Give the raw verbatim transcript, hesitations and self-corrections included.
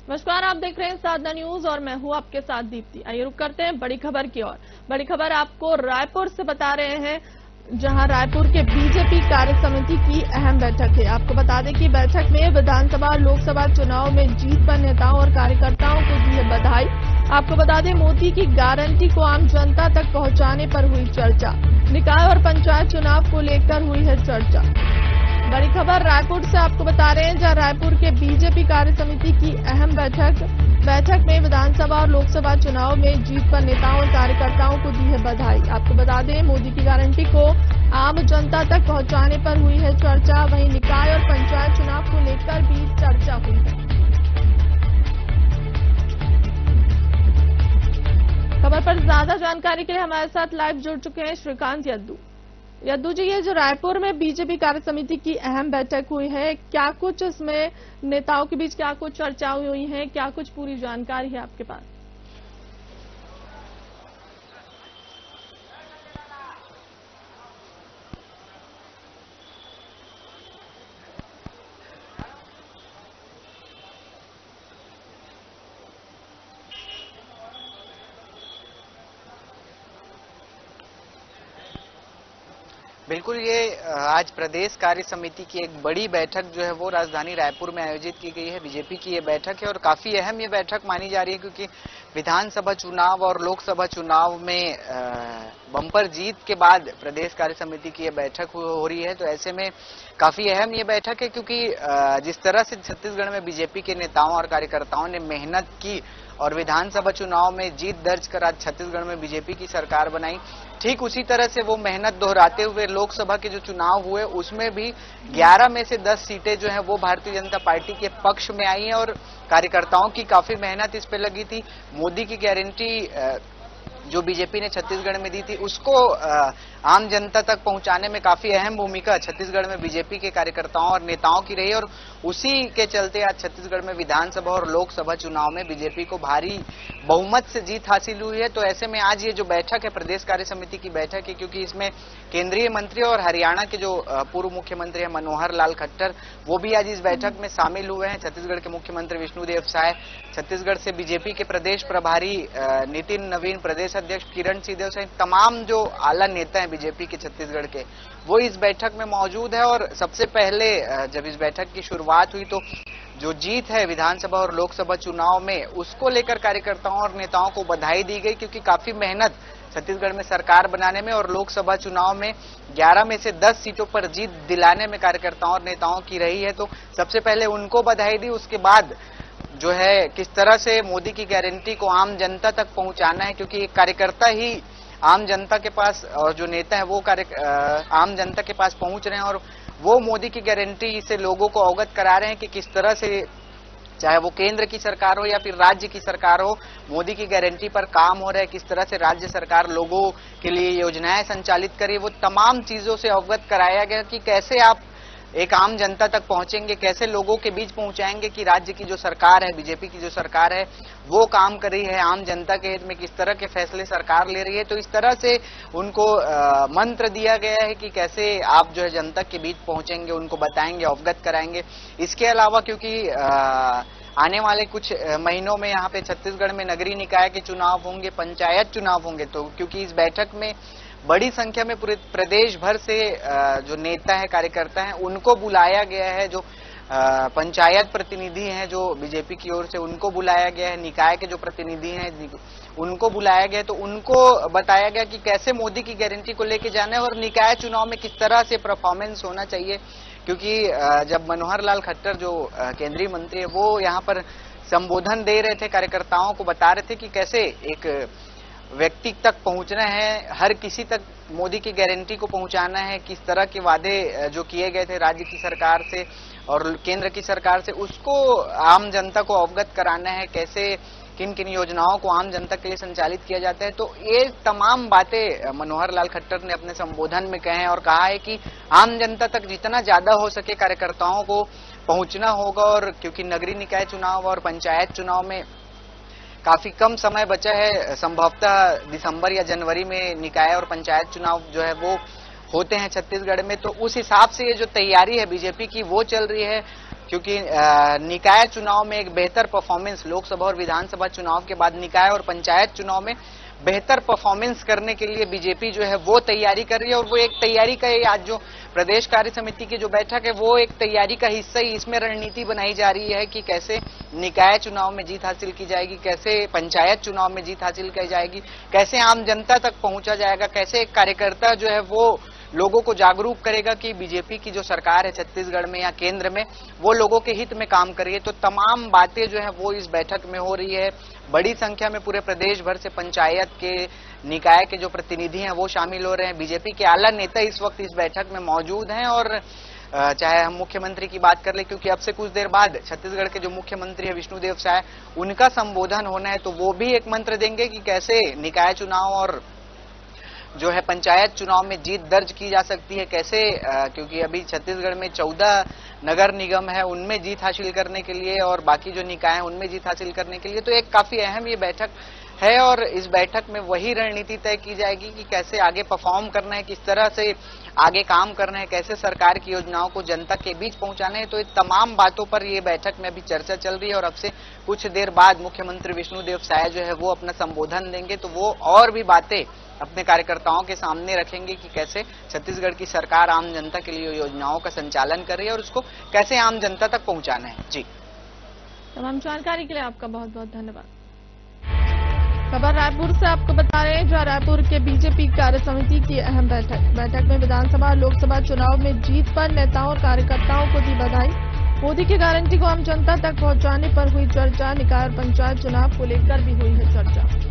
नमस्कार, आप देख रहे हैं साधना न्यूज और मैं हूं आपके साथ दीप्ति। आइए रुक करते हैं बड़ी खबर की ओर। बड़ी खबर आपको रायपुर से बता रहे हैं, जहां रायपुर के बीजेपी कार्य समिति की अहम बैठक है। आपको बता दें कि बैठक में विधानसभा और लोकसभा चुनाव में जीत पर नेताओं और कार्यकर्ताओं को दी है बधाई। आपको बता दें, मोदी की गारंटी को आम जनता तक पहुंचाने पर हुई चर्चा। निकाय और पंचायत चुनाव को लेकर हुई है चर्चा। बड़ी खबर रायपुर से आपको बता रहे हैं, जहां रायपुर के बीजेपी कार्य समिति की अहम बैठक बैठक में विधानसभा और लोकसभा चुनाव में जीत पर नेताओं और कार्यकर्ताओं को दी है बधाई। आपको बता दें, मोदी की गारंटी को आम जनता तक पहुंचाने पर हुई है चर्चा। वहीं निकाय और पंचायत चुनाव को लेकर भी चर्चा हुई है। खबर पर ज्यादा जानकारी के लिए हमारे साथ लाइव जुड़ चुके हैं श्रीकांत यद्दू। यद्दू जी, ये जो रायपुर में बीजेपी कार्य समिति की अहम बैठक हुई है, क्या कुछ इसमें नेताओं के बीच क्या कुछ चर्चाएं हुई हैं, क्या कुछ पूरी जानकारी है आपके पास? बिल्कुल, ये आज प्रदेश कार्य समिति की एक बड़ी बैठक जो है वो राजधानी रायपुर में आयोजित की गई है। बीजेपी की ये बैठक है और काफी अहम ये बैठक मानी जा रही है, क्योंकि विधानसभा चुनाव और लोकसभा चुनाव में बम्पर जीत के बाद प्रदेश कार्य समिति की ये बैठक हो रही है। तो ऐसे में काफी अहम ये बैठक है, क्योंकि जिस तरह से छत्तीसगढ़ में बीजेपी के नेताओं और कार्यकर्ताओं ने मेहनत की और विधानसभा चुनाव में जीत दर्ज कर आज छत्तीसगढ़ में बीजेपी की सरकार बनाई, ठीक उसी तरह से वो मेहनत दोहराते हुए लोकसभा के जो चुनाव हुए उसमें भी ग्यारह में से दस सीटें जो हैं वो भारतीय जनता पार्टी के पक्ष में आई हैं। और कार्यकर्ताओं की काफी मेहनत इस पे लगी थी। मोदी की गारंटी जो बीजेपी ने छत्तीसगढ़ में दी थी उसको आम जनता तक पहुंचाने में काफी अहम भूमिका छत्तीसगढ़ में बीजेपी के कार्यकर्ताओं और नेताओं की रही, और उसी के चलते आज छत्तीसगढ़ में विधानसभा और लोकसभा चुनाव में बीजेपी को भारी बहुमत से जीत हासिल हुई है। तो ऐसे में आज ये जो बैठक है प्रदेश कार्य समिति की बैठक है, क्योंकि इसमें केंद्रीय मंत्री और हरियाणा के जो पूर्व मुख्यमंत्री है मनोहर लाल खट्टर, वो भी आज इस बैठक में शामिल हुए हैं। छत्तीसगढ़ के मुख्यमंत्री विष्णुदेव साय, छत्तीसगढ़ से बीजेपी के प्रदेश प्रभारी नितिन नवीन, प्रदेश अध्यक्ष किरण सिंहदेव सहित तमाम जो आला नेता हैं बीजेपी के छत्तीसगढ़ के, वो इस बैठक में मौजूद है। और सबसे पहले जब इस बैठक की शुरुआत हुई तो जो जीत है विधानसभा और लोकसभा चुनाव में उसको लेकर कार्यकर्ताओं और नेताओं को बधाई दी गई, क्योंकि काफी मेहनत छत्तीसगढ़ में सरकार बनाने में और लोकसभा चुनाव में ग्यारह में से दस सीटों पर जीत दिलाने में कार्यकर्ताओं और नेताओं की रही है। तो सबसे पहले उनको बधाई दी, उसके बाद जो है किस तरह से मोदी की गारंटी को आम जनता तक पहुंचाना है, क्योंकि एक कार्यकर्ता ही आम जनता के पास और जो नेता है वो कार्य आम जनता के पास पहुंच रहे हैं और वो मोदी की गारंटी से लोगों को अवगत करा रहे हैं कि किस तरह से, चाहे वो केंद्र की सरकार हो या फिर राज्य की सरकार हो, मोदी की गारंटी पर काम हो रहा है। किस तरह से राज्य सरकार लोगों के लिए योजनाएं संचालित करी, वो तमाम चीजों से अवगत कराया गया कि कैसे आप एक आम जनता तक पहुंचेंगे, कैसे लोगों के बीच पहुंचाएंगे कि राज्य की जो सरकार है, बीजेपी की जो सरकार है, वो काम कर रही है आम जनता के हित में, किस तरह के फैसले सरकार ले रही है। तो इस तरह से उनको आ, मंत्र दिया गया है कि कैसे आप जो है जनता के बीच पहुंचेंगे, उनको बताएंगे, अवगत कराएंगे। इसके अलावा क्योंकि आ, आने वाले कुछ महीनों में यहाँ पे छत्तीसगढ़ में नगरीय निकाय के चुनाव होंगे, पंचायत चुनाव होंगे, तो क्योंकि इस बैठक में बड़ी संख्या में पूरे प्रदेश भर से जो नेता है, कार्यकर्ता हैं, उनको बुलाया गया है। जो पंचायत प्रतिनिधि हैं जो बीजेपी की ओर से, उनको बुलाया गया है। निकाय के जो प्रतिनिधि हैं उनको बुलाया गया है। तो उनको बताया गया कि कैसे मोदी की गारंटी को लेके जाना है और निकाय चुनाव में किस तरह से परफॉर्मेंस होना चाहिए। क्योंकि जब मनोहर लाल खट्टर जो केंद्रीय मंत्री है वो यहाँ पर संबोधन दे रहे थे, कार्यकर्ताओं को बता रहे थे कि कैसे एक व्यक्ति तक पहुंचना है, हर किसी तक मोदी की गारंटी को पहुंचाना है, किस तरह के वादे जो किए गए थे राज्य की सरकार से और केंद्र की सरकार से, उसको आम जनता को अवगत कराना है, कैसे किन किन योजनाओं को आम जनता के लिए संचालित किया जाता है। तो ये तमाम बातें मनोहर लाल खट्टर ने अपने संबोधन में कहे हैं और कहा है कि आम जनता तक जितना ज्यादा हो सके कार्यकर्ताओं को पहुंचना होगा। और क्योंकि नगरीय निकाय चुनाव और पंचायत चुनाव में काफी कम समय बचा है, संभवतः दिसंबर या जनवरी में निकाय और पंचायत चुनाव जो है वो होते हैं छत्तीसगढ़ में, तो उस हिसाब से ये जो तैयारी है बीजेपी की वो चल रही है। क्योंकि निकाय चुनाव में एक बेहतर परफॉर्मेंस, लोकसभा और विधानसभा चुनाव के बाद निकाय और पंचायत चुनाव में बेहतर परफॉर्मेंस करने के लिए बीजेपी जो है वो तैयारी कर रही है। और वो एक तैयारी का, आज जो प्रदेश कार्य समिति की जो बैठक है वो एक तैयारी का हिस्सा ही, इसमें रणनीति बनाई जा रही है कि कैसे निकाय चुनाव में जीत हासिल की जाएगी, कैसे पंचायत चुनाव में जीत हासिल की जाएगी, कैसे आम जनता तक पहुंचा जाएगा, कैसे एक कार्यकर्ता जो है वो लोगों को जागरूक करेगा कि बीजेपी की जो सरकार है छत्तीसगढ़ में या केंद्र में वो लोगों के हित में काम कर रही है। तो तमाम बातें जो है वो इस बैठक में हो रही है। बड़ी संख्या में पूरे प्रदेश भर से पंचायत के, निकाय के जो प्रतिनिधि हैं वो शामिल हो रहे हैं। बीजेपी के आला नेता इस वक्त इस बैठक में मौजूद हैं। और चाहे हम मुख्यमंत्री की बात कर ले, क्योंकि अब से कुछ देर बाद छत्तीसगढ़ के जो मुख्यमंत्री है विष्णुदेव साय, उनका संबोधन होना है, तो वो भी एक मंत्र देंगे कि कैसे निकाय चुनाव और जो है पंचायत चुनाव में जीत दर्ज की जा सकती है, कैसे, क्योंकि अभी छत्तीसगढ़ में चौदह नगर निगम है, उनमें जीत हासिल करने के लिए और बाकी जो निकाय हैं उनमें जीत हासिल करने के लिए तो एक काफी अहम ये बैठक है। और इस बैठक में वही रणनीति तय की जाएगी कि कैसे आगे परफॉर्म करना है, किस तरह से आगे काम करना है, कैसे सरकार की योजनाओं को जनता के बीच पहुंचाना है। तो ये तमाम बातों पर ये बैठक में अभी चर्चा चल रही है। और अब से कुछ देर बाद मुख्यमंत्री विष्णुदेव साय जो है वो अपना संबोधन देंगे, तो वो और भी बातें अपने कार्यकर्ताओं के सामने रखेंगे कि कैसे छत्तीसगढ़ की सरकार आम जनता के लिए योजनाओं का संचालन कर रही है और उसको कैसे आम जनता तक पहुंचाना है। जी, तमाम जानकारी के लिए आपका बहुत बहुत धन्यवाद। खबर रायपुर से आपको बता रहे हैं, जहां रायपुर के बीजेपी कार्य समिति की अहम बैठक बैठक में विधानसभा और लोकसभा चुनाव में जीत पर नेताओं और कार्यकर्ताओं को दी बधाई। मोदी की गारंटी को आम जनता तक पहुंचाने पर हुई चर्चा। निकाय और पंचायत चुनाव को लेकर भी हुई है चर्चा।